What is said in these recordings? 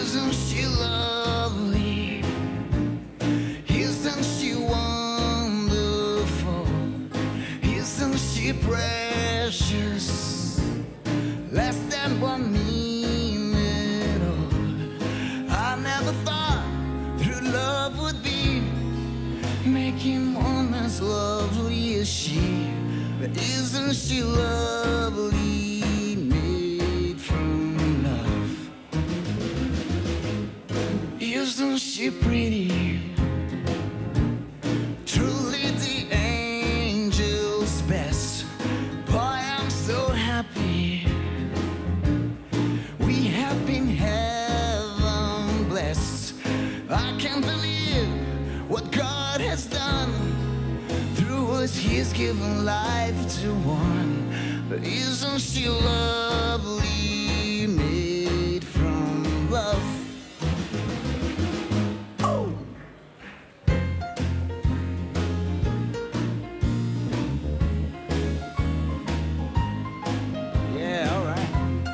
Isn't she lovely? Isn't she wonderful? Isn't she precious? Less than 1 minute old. I never thought true love would be making one as lovely as she. But isn't she lovely, made from love? Isn't she pretty? Truly the angel's best. Boy, I'm so happy. We have been heaven blessed. I can't believe what God has done. Through us He's given life to one. But isn't she lovely, made from love? Oh! Yeah, all right.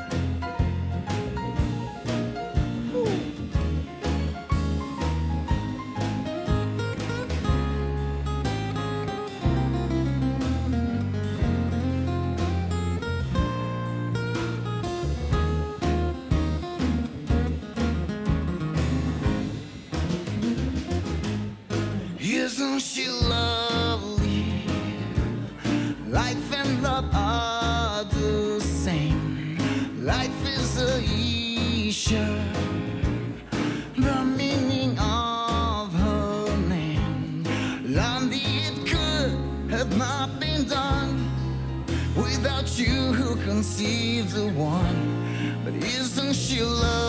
Isn't she lovely? Life and love are the same. Life is Aisha, the meaning of her name. Londie, it could have not been done without you who conceived the one. But isn't she lovely?